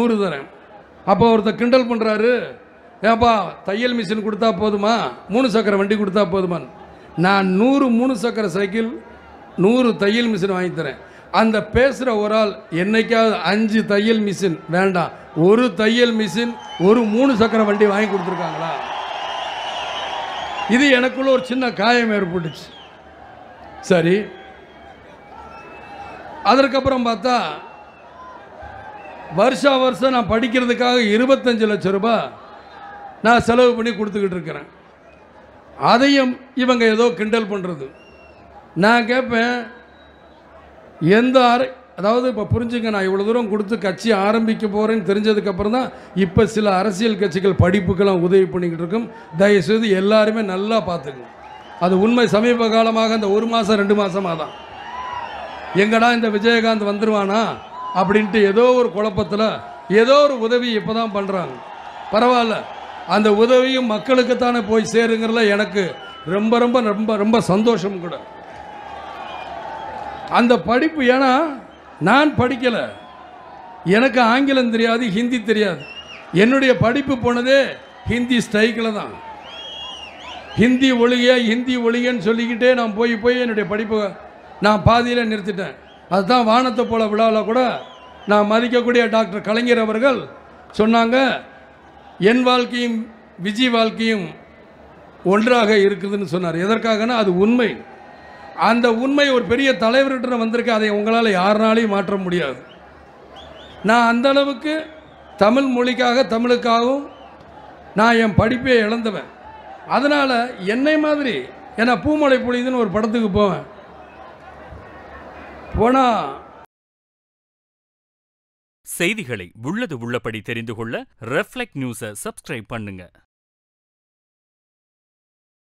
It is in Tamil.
100 தரேன். அப்போ ஒருத்தர் கிண்டல் பண்ணுறாரு, ஏப்பா தையல் மிஷின் கொடுத்தா போதுமா, 3 சக்கர வண்டி கொடுத்தா போதுமான்னு. நான் 100 3 சக்கர சைக்கிள் 100 தையல் மிஷின் வாங்கி தரேன். அந்த பேசுகிற ஒரு ஆள் என்னைக்காவது 5 தையல் மிஷின் வேண்டாம், 1 தையல் மிஷின் 1 3 சக்கர வண்டி வாங்கி கொடுத்துருக்காங்களா? இது எனக்குள்ள ஒரு சின்ன காயம் ஏற்பட்டுச்சு. சரி, அதற்கப்புறம் பார்த்தா வருஷம் நான் படிக்கிறதுக்காக 25 லட்சம் ரூபாய் நான் செலவு பண்ணி கொடுத்துக்கிட்டு இருக்கிறேன். அதையும் இவங்க ஏதோ கிண்டல் பண்ணுறது. நான் கேட்பேன், அதாவது இப்போ புரிஞ்சுங்க, நான் இவ்வளோ தூரம் கொடுத்து கட்சி ஆரம்பிக்க போகிறேன்னு தெரிஞ்சதுக்கப்புறம் தான் இப்போ சில அரசியல் கட்சிகள் படிப்புக்கெல்லாம் உதவி பண்ணிக்கிட்டு இருக்கும். தயவுசெய்து எல்லாருமே நல்லா பார்த்துக்கணும். அது உண்மை. சமீப காலமாக இந்த 1 மாதம் 2 மாதமாக தான் எங்கடா இந்த விஜயகாந்த் வந்துடுவானா அப்படின்ட்டு ஏதோ ஒரு குழப்பத்தில் ஏதோ ஒரு உதவி இப்போ தான் பண்ணுறாங்க. பரவாயில்ல, அந்த உதவியும் மக்களுக்குத்தானே போய் சேருங்கிறதுல எனக்கு ரொம்ப ரொம்ப ரொம்ப ரொம்ப சந்தோஷம் கூட. அந்த படிப்பு, ஏன்னா நான் படிக்கலை, எனக்கு ஆங்கிலம் தெரியாது, ஹிந்தி தெரியாது. என்னுடைய படிப்பு போனதே ஹிந்தி ஸ்ட்ரைக்கில் தான். ஹிந்தி ஒழிகன்னு சொல்லிக்கிட்டே நான் போய் என்னுடைய படிப்பை நான் பாதியில் நிறுத்திட்டேன். அதுதான் வானத்தை போல விழாவில் கூட நான் மதிக்கக்கூடிய டாக்டர் கலைஞர் அவர்கள் சொன்னாங்க, என் வாழ்க்கையும் விஜய் வாழ்க்கையும் ஒன்றாக இருக்குதுன்னு சொன்னார். எதற்காகனா அது உண்மை. அந்த உண்மை ஒரு பெரிய தலைவர்கிட்ட வந்திருக்கு. அதை உங்களால் யாருனாலையும் மாற்ற முடியாது. நான் அந்த அளவுக்கு தமிழ் மொழிக்காக தமிழுக்காகவும் நான் என் படிப்பை இழந்தவன். அதனால் என்னை மாதிரி, ஏன்னா பூமலை பொழியுதுன்னு ஒரு படத்துக்கு போவேன். செய்திகளை உள்ளது உள்ளபடி தெரிந்து கொள்ள ரெஃப்ளெக்ட் நியூஸை சப்ஸ்கிரைப் பண்ணுங்க.